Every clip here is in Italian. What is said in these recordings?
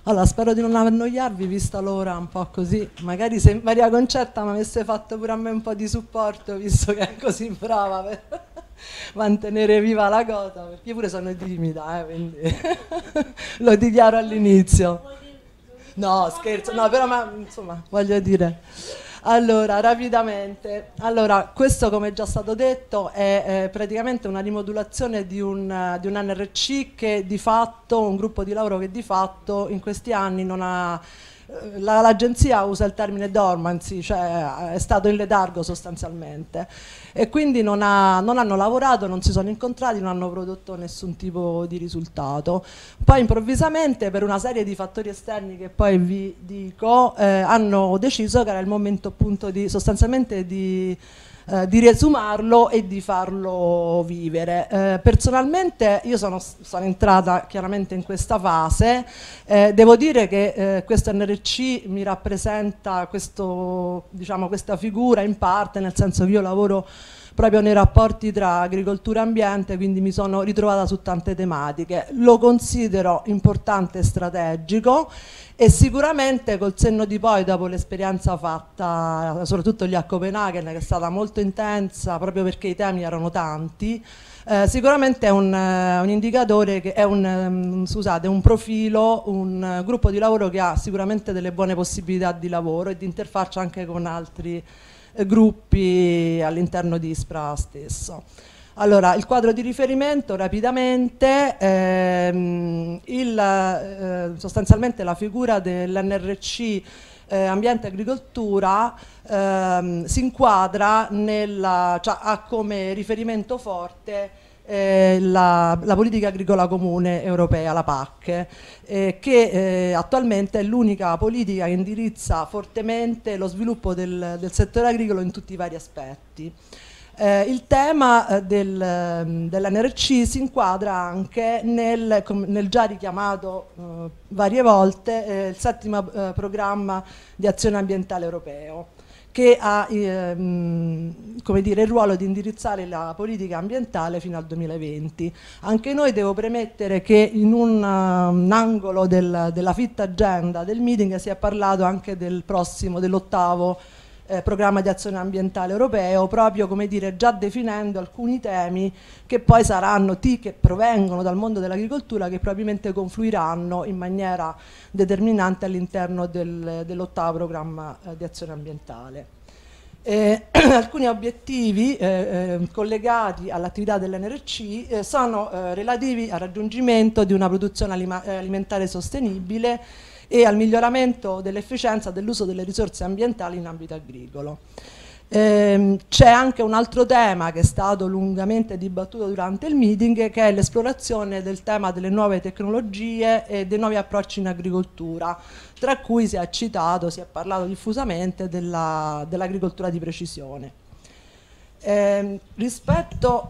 Allora, spero di non annoiarvi, vista l'ora un po' così. Magari se Maria Concetta mi avesse fatto pure a me un po' di supporto, visto che è così brava per mantenere viva la cosa, perché io pure sono timida, quindi lo dichiaro all'inizio. No, scherzo, no, però insomma, voglio dire. Allora, rapidamente, allora, questo come è già stato detto è praticamente una rimodulazione di un NRC che di fatto, un gruppo di lavoro che di fatto in questi anni non ha, l'agenzia usa il termine dormancy, cioè è stato in letargo sostanzialmente e quindi non hanno lavorato, non si sono incontrati, non hanno prodotto nessun tipo di risultato. Poi improvvisamente per una serie di fattori esterni che poi vi dico hanno deciso che era il momento appunto sostanzialmente di riesumarlo e di farlo vivere. Personalmente io sono entrata chiaramente in questa fase, devo dire che questo NRC mi rappresenta diciamo, questa figura in parte, nel senso che io lavoro proprio nei rapporti tra agricoltura e ambiente, quindi mi sono ritrovata su tante tematiche. Lo considero importante e strategico e sicuramente col senno di poi, dopo l'esperienza fatta soprattutto lì a Copenaghen, che è stata molto intensa proprio perché i temi erano tanti, sicuramente è un indicatore, che è scusate, un profilo, un gruppo di lavoro che ha sicuramente delle buone possibilità di lavoro e di interfaccia anche con altri gruppi all'interno di ISPRA stesso. Allora, il quadro di riferimento rapidamente, sostanzialmente la figura dell'NRC Ambiente e Agricoltura si inquadra cioè, ha come riferimento forte la politica agricola comune europea, la PAC, che attualmente è l'unica politica che indirizza fortemente lo sviluppo del settore agricolo in tutti i vari aspetti. Il tema dell'NRC si inquadra anche nel già richiamato varie volte il settimo programma di azione ambientale europeo, che ha come dire, il ruolo di indirizzare la politica ambientale fino al 2020. Anche noi, devo premettere che in un angolo della fit agenda del meeting si è parlato anche dell'ottavo programma di azione ambientale europeo, proprio come dire già definendo alcuni temi che poi saranno che provengono dal mondo dell'agricoltura, che probabilmente confluiranno in maniera determinante all'interno dell'ottavo programma di azione ambientale. Alcuni obiettivi collegati all'attività dell'NRC sono relativi al raggiungimento di una produzione alimentare sostenibile e al miglioramento dell'efficienza dell'uso delle risorse ambientali in ambito agricolo. C'è anche un altro tema che è stato lungamente dibattuto durante il meeting, che è l'esplorazione del tema delle nuove tecnologie e dei nuovi approcci in agricoltura, tra cui si è parlato diffusamente dell'agricoltura di precisione. Rispetto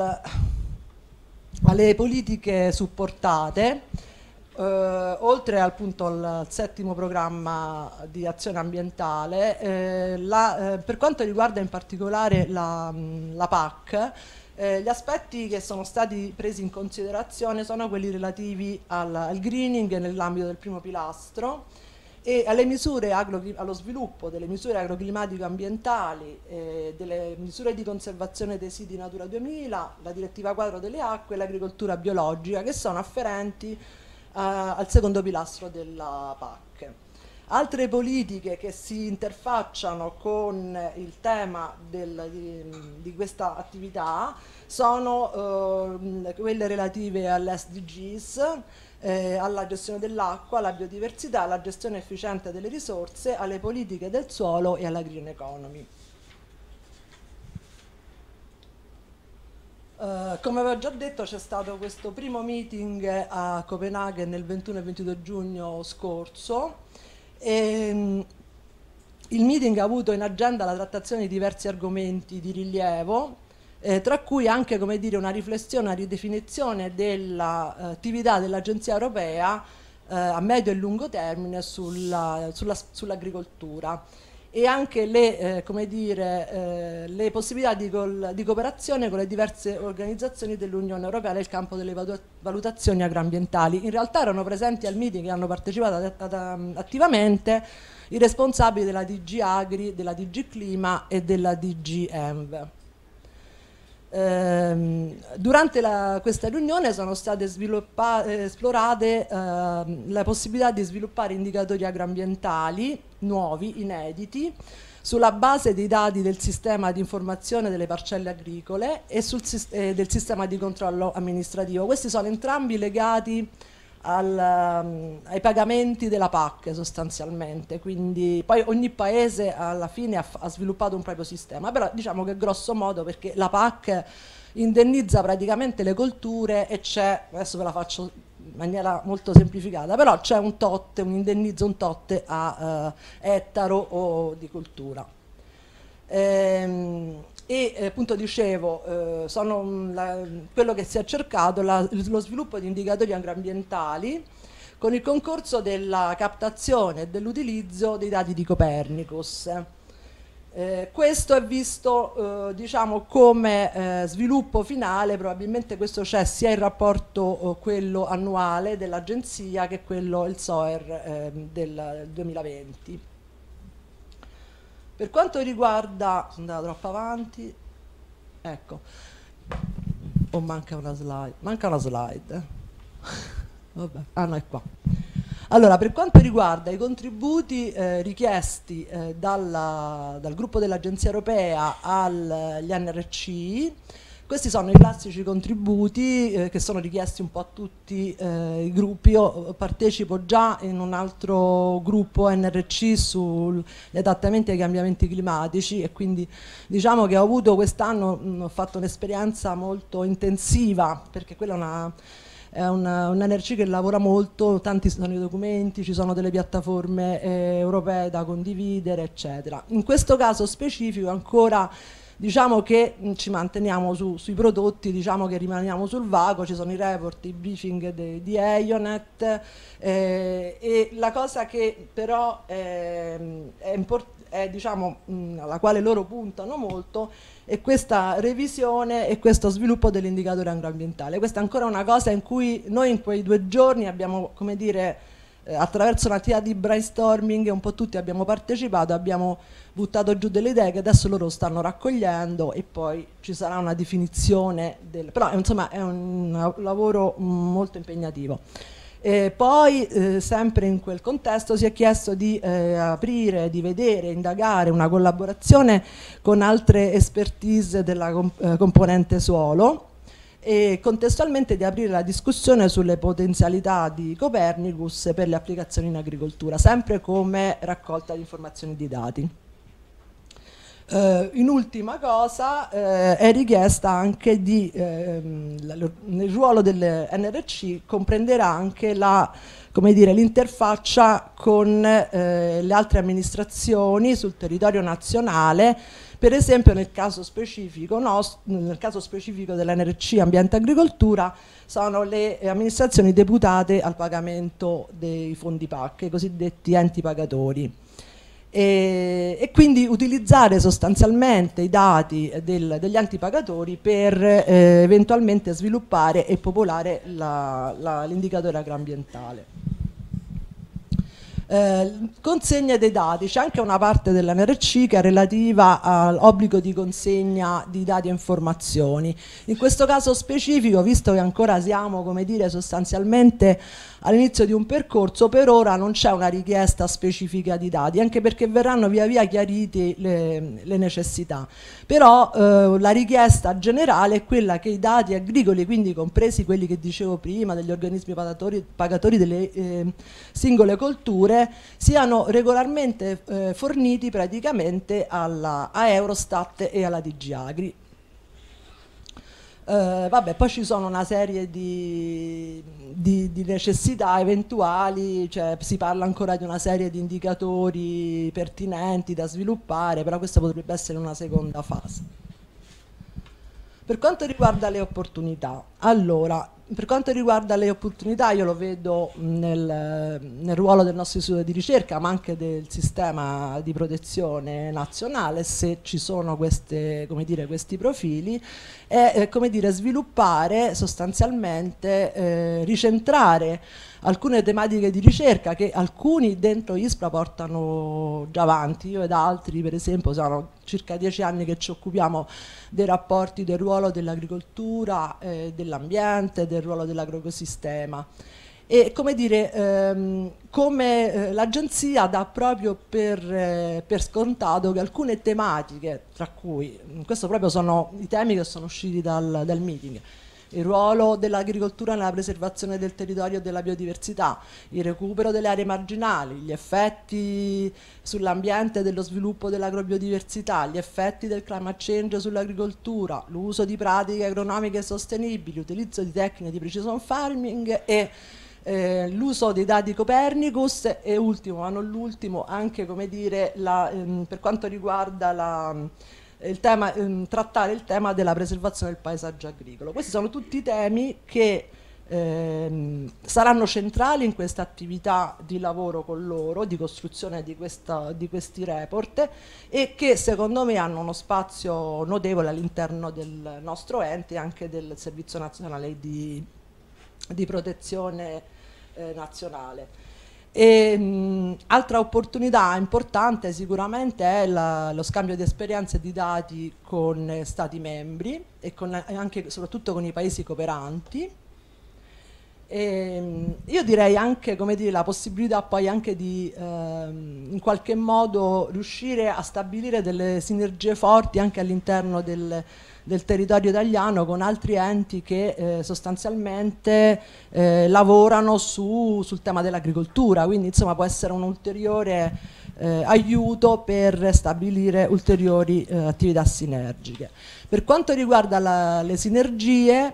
alle politiche supportate, oltre appunto al settimo programma di azione ambientale, per quanto riguarda in particolare la PAC, gli aspetti che sono stati presi in considerazione sono quelli relativi al greening nell'ambito del primo pilastro e allo sviluppo delle misure agroclimatico-ambientali, delle misure di conservazione dei siti Natura 2000, la direttiva quadro delle acque e l'agricoltura biologica, che sono afferenti al secondo pilastro della PAC. Altre politiche che si interfacciano con il tema di questa attività sono quelle relative alle SDGs, alla gestione dell'acqua, alla biodiversità, alla gestione efficiente delle risorse, alle politiche del suolo e alla green economy. Come avevo già detto, c'è stato questo primo meeting a Copenaghen il 21 e 22 giugno scorso e il meeting ha avuto in agenda la trattazione di diversi argomenti di rilievo, tra cui anche, come dire, una riflessione, una ridefinizione dell'attività dell'Agenzia Europea a medio e lungo termine sull'agricoltura. e anche le, come dire, le possibilità di cooperazione con le diverse organizzazioni dell'Unione Europea nel campo delle valutazioni agroambientali. In realtà erano presenti al meeting e hanno partecipato attivamente i responsabili della DG Agri, della DG Clima e della DG Env. Durante questa riunione sono state esplorate la possibilità di sviluppare indicatori agroambientali nuovi, inediti, sulla base dei dati del sistema di informazione delle parcelle agricole e del sistema di controllo amministrativo. Questi sono entrambi legati ai pagamenti della PAC sostanzialmente, quindi poi ogni paese alla fine ha sviluppato un proprio sistema, però diciamo che grosso modo, perché la PAC indennizza praticamente le colture e c'è, adesso ve la faccio in maniera molto semplificata, però c'è un tot, un indennizzo, un tot a ettaro o di coltura. Appunto dicevo, quello che si è cercato lo sviluppo di indicatori agroambientali con il concorso della captazione e dell'utilizzo dei dati di Copernicus. Questo è visto diciamo come sviluppo finale, probabilmente questo c'è sia il rapporto quello annuale dell'agenzia che quello, il SOER del 2020. Per quanto riguarda, sono andata troppo avanti, ecco, manca una slide, vabbè, no, è qua. Allora, per quanto riguarda i contributi richiesti dal gruppo dell'Agenzia Europea agli NRC, questi sono i classici contributi che sono richiesti un po' a tutti i gruppi. Io partecipo già in un altro gruppo NRC sugli adattamenti ai cambiamenti climatici e quindi diciamo che ho avuto quest'anno, ho fatto un'esperienza molto intensiva, perché quella è un NRC che lavora molto, tanti sono i documenti, ci sono delle piattaforme europee da condividere, eccetera. In questo caso specifico ancora diciamo che ci manteniamo sui prodotti, diciamo che rimaniamo sul vago, ci sono i report, i briefing di Eionet e la cosa che però è diciamo, alla quale loro puntano molto è questa revisione e questo sviluppo dell'indicatore agroambientale. Questa è ancora una cosa in cui noi in quei 2 giorni abbiamo, come dire, attraverso un'attività di brainstorming un po' tutti abbiamo partecipato, abbiamo buttato giù delle idee che adesso loro stanno raccogliendo e poi ci sarà una definizione però insomma è un lavoro molto impegnativo. Poi sempre in quel contesto si è chiesto di aprire, di vedere, indagare una collaborazione con altre expertise della componente suolo e contestualmente di aprire la discussione sulle potenzialità di Copernicus per le applicazioni in agricoltura, sempre come raccolta di informazioni di dati. In ultima cosa è richiesta anche nel ruolo del NRC comprenderà anche l'interfaccia con le altre amministrazioni sul territorio nazionale. Per esempio nel caso specifico dell'NRC Ambiente e Agricoltura sono le amministrazioni deputate al pagamento dei fondi PAC, i cosiddetti enti pagatori. E quindi utilizzare sostanzialmente i dati degli enti pagatori per eventualmente sviluppare e popolare l'indicatore agroambientale. Consegna dei dati, c'è anche una parte dell'NRC che è relativa all'obbligo di consegna di dati e informazioni. In questo caso specifico, visto che ancora siamo, come dire, sostanzialmente all'inizio di un percorso, per ora non c'è una richiesta specifica di dati, anche perché verranno via via chiarite le necessità. Però la richiesta generale è quella che i dati agricoli, quindi compresi quelli che dicevo prima, degli organismi pagatori delle singole colture, siano regolarmente forniti praticamente a Eurostat e alla DG Agri. Vabbè, poi ci sono una serie di necessità eventuali, cioè si parla ancora di una serie di indicatori pertinenti da sviluppare, però questa potrebbe essere una seconda fase. Per quanto riguarda le opportunità, allora, per quanto riguarda le opportunità, io lo vedo nel ruolo del nostro istituto di ricerca, ma anche del sistema di protezione nazionale, se ci sono come dire, questi profili, è come dire, sviluppare sostanzialmente, ricentrare alcune tematiche di ricerca che alcuni dentro ISPRA portano già avanti. Io ed altri, per esempio, sono circa 10 anni che ci occupiamo dei rapporti del ruolo dell'agricoltura, dell'ambiente, del ruolo dell'agroecosistema. E come dire, l'agenzia dà proprio per scontato che alcune tematiche, tra cui, questo proprio sono i temi che sono usciti dal meeting, il ruolo dell'agricoltura nella preservazione del territorio e della biodiversità, il recupero delle aree marginali, gli effetti sull'ambiente e dello sviluppo dell'agrobiodiversità, gli effetti del climate change sull'agricoltura, l'uso di pratiche agronomiche sostenibili, l'utilizzo di tecniche di precision farming e l'uso dei dati Copernicus e ultimo, ma non l'ultimo, anche come dire, per quanto riguarda trattare il tema della preservazione del paesaggio agricolo. Questi sono tutti temi che saranno centrali in questa attività di lavoro con loro, di costruzione di questi report, e che secondo me hanno uno spazio notevole all'interno del nostro ente e anche del Servizio Nazionale di Protezione Nazionale. Altra opportunità importante sicuramente è lo scambio di esperienze e di dati con Stati membri e anche soprattutto con i paesi cooperanti. Io direi anche, come dire, la possibilità poi anche di in qualche modo riuscire a stabilire delle sinergie forti anche all'interno del territorio italiano con altri enti che sostanzialmente lavorano sul tema dell'agricoltura, quindi insomma può essere un ulteriore aiuto per stabilire ulteriori attività sinergiche. Per quanto riguarda le sinergie,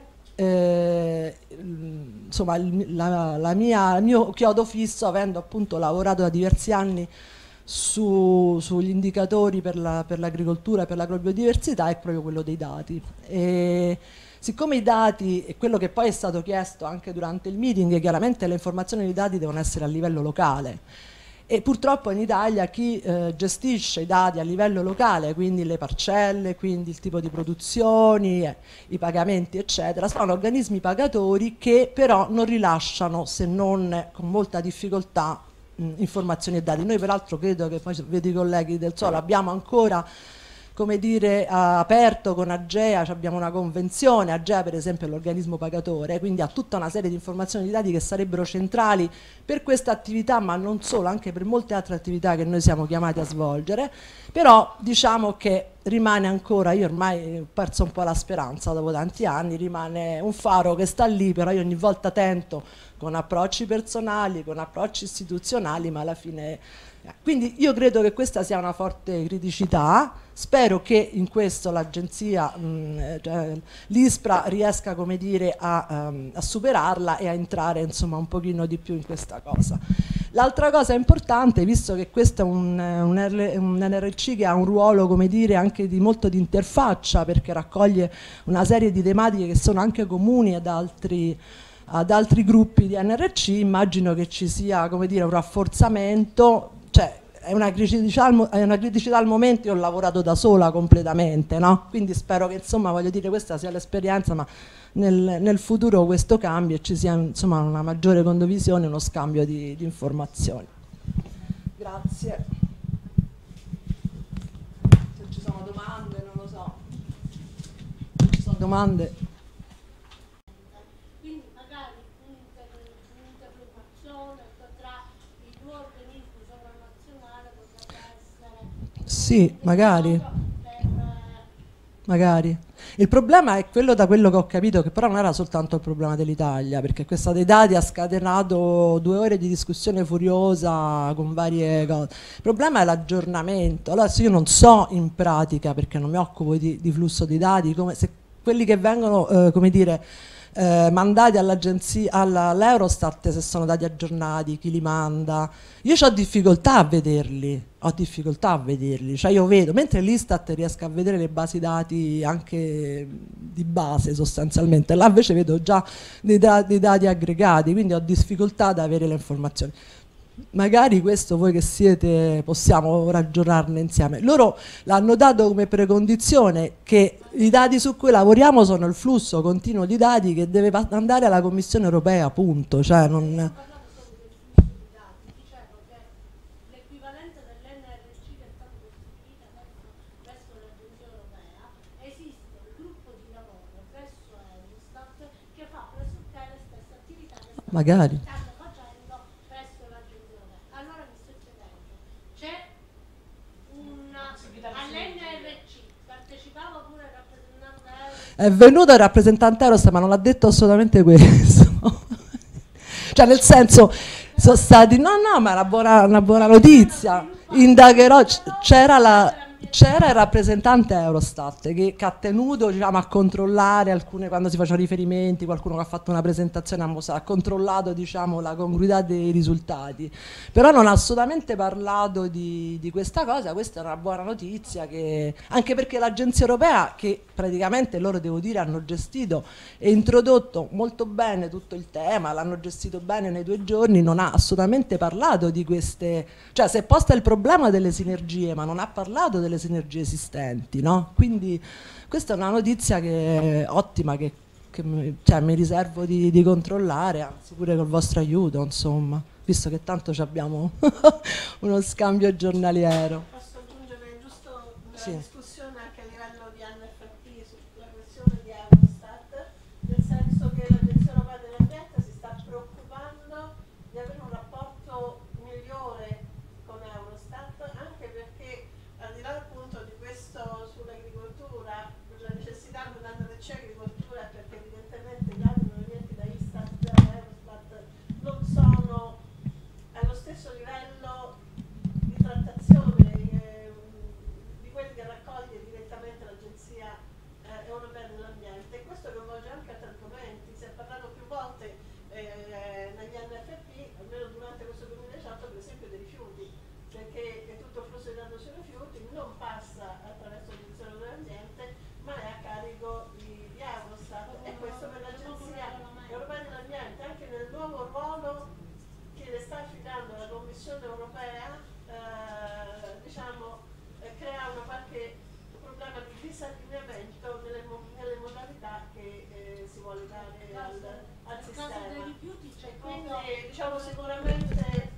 insomma il mio chiodo fisso, avendo appunto lavorato da diversi anni sugli indicatori per l'agricoltura e per l'agrobiodiversità, è proprio quello dei dati. E siccome i dati, e quello che poi è stato chiesto anche durante il meeting, chiaramente le informazioni dei dati devono essere a livello locale, e purtroppo in Italia chi gestisce i dati a livello locale, quindi le parcelle, quindi il tipo di produzioni, i pagamenti eccetera, sono organismi pagatori che però non rilasciano, se non con molta difficoltà, informazioni e dati. Noi peraltro, credo che poi vedo i colleghi del Solo, abbiamo ancora, come dire, aperto con Agea, abbiamo una convenzione. Agea per esempio è l'organismo pagatore, quindi ha tutta una serie di informazioni di dati che sarebbero centrali per questa attività, ma non solo, anche per molte altre attività che noi siamo chiamati a svolgere. Però diciamo che rimane ancora, io ormai ho perso un po' la speranza dopo tanti anni, rimane un faro che sta lì, però io ogni volta tento con approcci personali, con approcci istituzionali, ma alla fine... Quindi io credo che questa sia una forte criticità, spero che in questo l'agenzia, cioè, l'ISPRA riesca, come dire, a superarla e a entrare insomma un pochino di più in questa cosa. L'altra cosa importante, visto che questo è un NRC che ha un ruolo, come dire, anche molto di interfaccia, perché raccoglie una serie di tematiche che sono anche comuni ad altri gruppi di NRC, immagino che ci sia, come dire, un rafforzamento. Cioè, è una criticità al momento. Io ho lavorato da sola completamente, no? Quindi spero che, insomma, voglio dire, questa sia l'esperienza, ma nel futuro questo cambia e ci sia, insomma, una maggiore condivisione, uno scambio di informazioni. Grazie. Se ci sono domande, non lo so. Se ci sono domande. Sì, magari. Il problema è quello, da quello che ho capito, che però non era soltanto il problema dell'Italia, perché questa dei dati ha scatenato 2 ore di discussione furiosa con varie cose. Il problema è l'aggiornamento. Allora, se io non so in pratica, perché non mi occupo di flusso di dati, come se quelli che vengono, come dire, mandati all'agenzia, all'Eurostat, se sono dati aggiornati, chi li manda. Io ho difficoltà a vederli, cioè io vedo, mentre l'Istat riesco a vedere le basi dati anche di base sostanzialmente, là invece vedo già dei dati aggregati, quindi ho difficoltà ad avere le informazioni. Magari questo voi che siete possiamo ragionarne insieme. Loro l'hanno dato come precondizione che i dati su cui lavoriamo sono il flusso continuo di dati che deve andare alla Commissione europea, punto. Cioè non... Magari. È venuto il rappresentante Eurostat, ma non ha detto assolutamente questo. Cioè, nel senso, sono stati... No, ma è una buona notizia. Indagherò, c'era il rappresentante Eurostat che ha tenuto, diciamo, a controllare alcune, quando si facevano riferimenti, qualcuno che ha fatto una presentazione ha controllato, diciamo, la congruità dei risultati, però non ha assolutamente parlato di questa cosa. Questa è una buona notizia, anche perché l'Agenzia Europea, che praticamente loro, devo dire, hanno gestito e introdotto molto bene tutto il tema, l'hanno gestito bene nei 2 giorni, non ha assolutamente parlato di queste, cioè si è posta il problema delle sinergie, ma non ha parlato delle sinergie esistenti, no? Quindi questa è una notizia ottima che mi riservo di controllare, anzi pure col vostro aiuto, insomma, visto che tanto abbiamo uno scambio giornaliero. Posso aggiungere giusto una Sì. discussione anche a livello di NFP sulla questione di Eurostat, nel senso che l'Agenzia Europea dell'Ambiente si sta preoccupando di avere un rapporto migliore con Eurostat, anche perché al di là appunto di questo sull'agricoltura, la necessità di andare c'è agricoltura, perché evidentemente gli altri provenienti da Istat e Eurostat non sono allo stesso livello di trattazione di quelli che raccoglie direttamente l'Agenzia Europea dell'Ambiente. Questo coinvolge anche altri argomenti. Si è parlato più volte negli NFP, almeno durante questo 2018, per esempio dei rifiuti, perché tutto il flusso di danno sui rifiuti non passa attraverso il Ministero dell'Ambiente, ma è a carico di Eurostat, e questo per l'Agenzia Europea dell'Ambiente, anche nel nuovo ruolo che le sta affidando la Commissione Europea, diciamo, crea una qualche problema di disallineamento nelle modalità che si vuole dare al sistema. Quindi diciamo sicuramente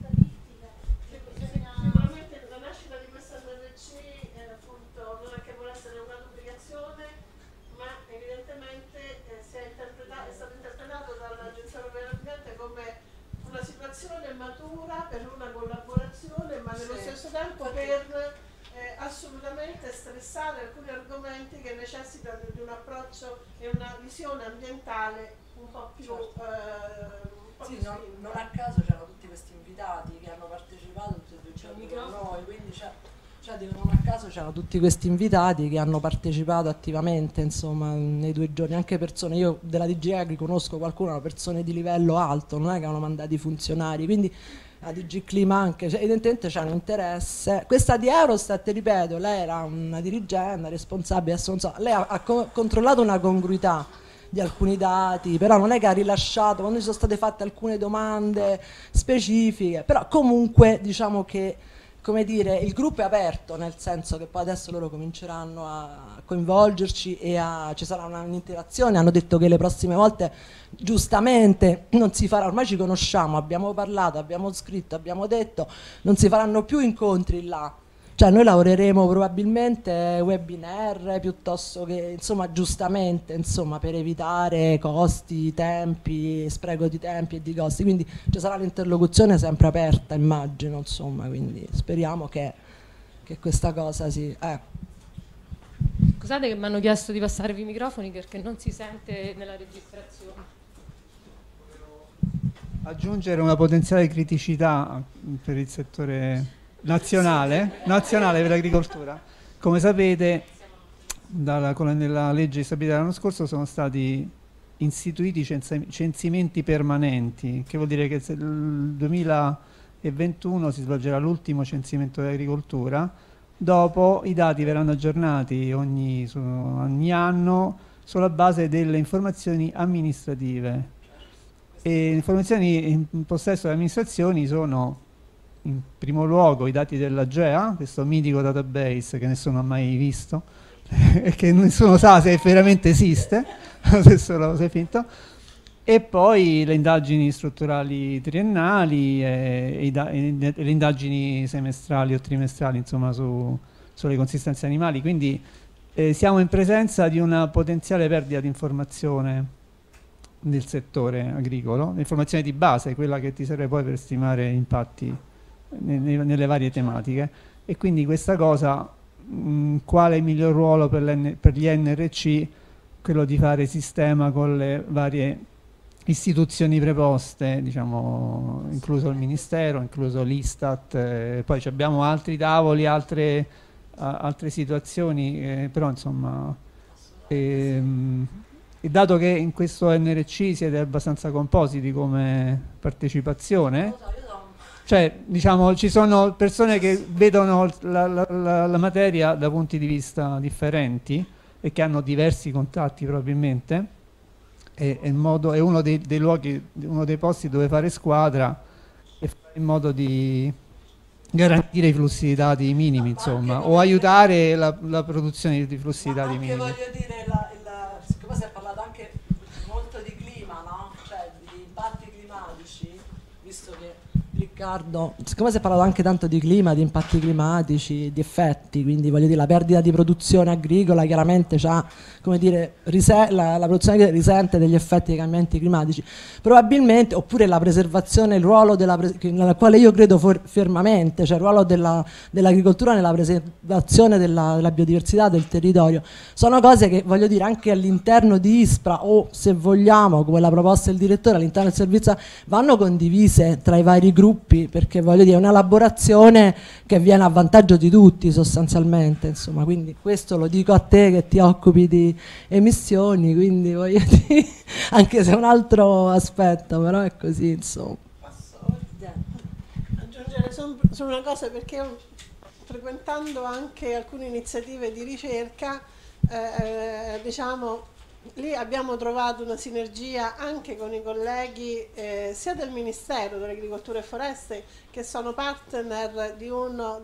la nascita di questa NRC appunto non è che vuole essere una duplicazione, ma evidentemente è stato interpretato dall'Agenzia Europea dell'Ambiente come una situazione matura per una collaborazione, ma nello stesso tempo per assolutamente stressare alcuni argomenti che necessitano di un approccio e una visione ambientale un po' più Sì, non a caso c'erano tutti questi invitati che hanno partecipato tutti e 2 giorni con noi, quindi non a caso c'erano tutti questi invitati che hanno partecipato attivamente, insomma, nei 2 giorni, anche persone, io della DG Agri conosco qualcuno, erano persone di livello alto, non è che hanno mandati funzionari, quindi la DG Clima anche, evidentemente c'è un interesse. Questa di Eurostat, ripeto, lei era una dirigente, responsabile, adesso non so, lei ha controllato una congruità di alcuni dati, però non è che ha rilasciato, quando ci sono state fatte alcune domande specifiche, però comunque diciamo che, come dire, il gruppo è aperto, nel senso che poi adesso loro cominceranno a coinvolgerci e ci sarà un'interazione. Hanno detto che le prossime volte giustamente non si farà, ormai ci conosciamo, abbiamo parlato, abbiamo scritto, abbiamo detto, non si faranno più incontri là. Cioè noi lavoreremo probabilmente webinar piuttosto che, insomma, giustamente, insomma, per evitare costi, tempi, spreco di tempi e di costi, quindi ci sarà l'interlocuzione sempre aperta, immagino, insomma, quindi speriamo che questa cosa si... Scusate che mi hanno chiesto di passarvi i microfoni perché non si sente nella registrazione. Aggiungere una potenziale criticità per il settore nazionale per l'agricoltura. Come sapete, nella legge di stabilità dell'anno scorso sono stati istituiti censimenti permanenti, che vuol dire che nel 2021 si svolgerà l'ultimo censimento dell'agricoltura, dopo i dati verranno aggiornati ogni anno sulla base delle informazioni amministrative. E le informazioni in possesso delle amministrazioni sono in primo luogo i dati dell'AGEA, questo mitico database che nessuno ha mai visto e che nessuno sa se veramente esiste, se è finto, e poi le indagini strutturali triennali e le indagini semestrali o trimestrali, insomma, sulle consistenze animali. Quindi siamo in presenza di una potenziale perdita di informazione del settore agricolo, l'informazione di base, quella che ti serve poi per stimare impatti nelle varie tematiche, e quindi questa cosa, quale è il miglior ruolo per gli NRC? Quello di fare sistema con le varie istituzioni preposte, diciamo, incluso il Ministero, incluso l'Istat, poi abbiamo altri tavoli, altre situazioni, però insomma, e dato che in questo NRC siete abbastanza compositi come partecipazione, cioè diciamo ci sono persone che vedono la materia da punti di vista differenti e che hanno diversi contatti probabilmente, è uno dei luoghi, uno dei posti dove fare squadra e fare in modo di garantire i flussi di dati minimi, insomma, o aiutare la produzione di flussi di dati minimi. Voglio dire, siccome si è parlato anche molto di clima, no? Cioè di impatti climatici, visto che Riccardo, siccome si è parlato anche tanto di clima, di impatti climatici, di effetti, quindi voglio dire la perdita di produzione agricola chiaramente c'ha, come dire, la produzione risente degli effetti dei cambiamenti climatici, probabilmente, oppure la preservazione, il ruolo nella quale io credo fermamente, cioè il ruolo dell'agricoltura nella preservazione della biodiversità del territorio, sono cose che voglio dire anche all'interno di ISPRA, o se vogliamo come la proposta del direttore all'interno del servizio, vanno condivise tra i vari gruppi, perché voglio dire è una elaborazione che viene a vantaggio di tutti sostanzialmente, insomma, quindi questo lo dico a te che ti occupi di emissioni, quindi voglio dire, anche se è un altro aspetto, però è così, insomma. Posso aggiungere su una cosa, perché io, frequentando anche alcune iniziative di ricerca, diciamo, lì abbiamo trovato una sinergia anche con i colleghi sia del Ministero dell'Agricoltura e Foreste, che sono partner di uno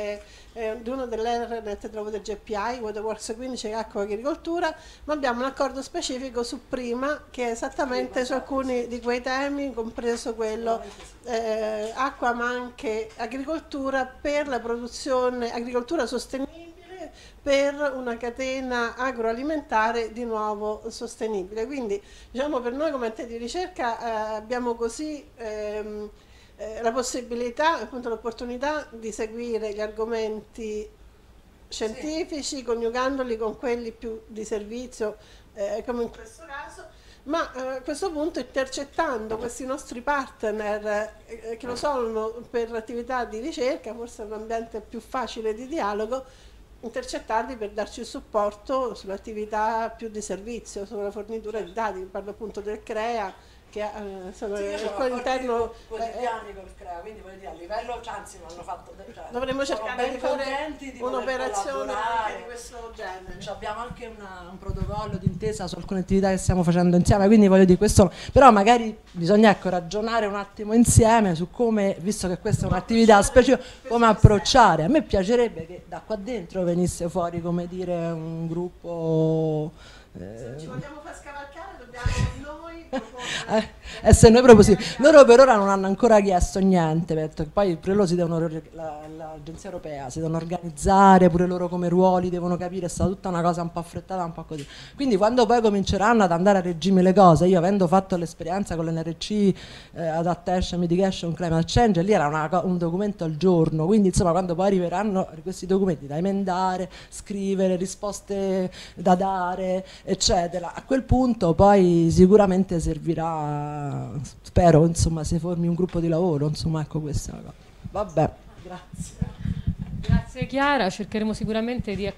dell'Ethernet Water GPI, Waterworks 15 Acqua Agricoltura, ma abbiamo un accordo specifico su Prima, che è esattamente su alcuni di quei temi, compreso quello acqua ma anche agricoltura per la produzione, agricoltura sostenibile, per una catena agroalimentare di nuovo sostenibile. Quindi diciamo per noi come ente di ricerca abbiamo così la possibilità, appunto l'opportunità di seguire gli argomenti scientifici, coniugandoli con quelli più di servizio, come in questo caso, ma a questo punto intercettando questi nostri partner che lo sono per attività di ricerca, forse è un ambiente più facile di dialogo, intercettarli per darci supporto sull'attività più di servizio, sulla fornitura di dati. Parlo appunto del CREA, che sono all'interno quotidiani col CREA, quindi voglio dire a livello, anzi l'hanno fatto, cioè, dovremmo cercare di fare un'operazione anche di questo genere. Abbiamo anche un protocollo d'intesa su alcune attività che stiamo facendo insieme, quindi voglio dire questo, però magari bisogna ragionare un attimo insieme su come, visto che questa è un'attività specifica, come approcciare. A me piacerebbe che da qua dentro venisse fuori, come dire, un gruppo. Se ci vogliamo far scavalcare dobbiamo noi proporre. Se noi propositivi. Loro per ora non hanno ancora chiesto niente, perché poi pure loro l'agenzia europea si devono organizzare, pure loro come ruoli devono capire, è stata tutta una cosa un po' affrettata, un po' così. Quindi quando poi cominceranno ad andare a regime le cose, io avendo fatto l'esperienza con l'NRC, Adaptation, Mitigation, Climate Change, lì era un documento al giorno, quindi insomma quando poi arriveranno questi documenti da emendare, scrivere, risposte da dare, eccetera, a quel punto poi sicuramente servirà, spero insomma si formi un gruppo di lavoro, insomma ecco questa è la cosa. Vabbè, grazie. Grazie Chiara, cercheremo sicuramente di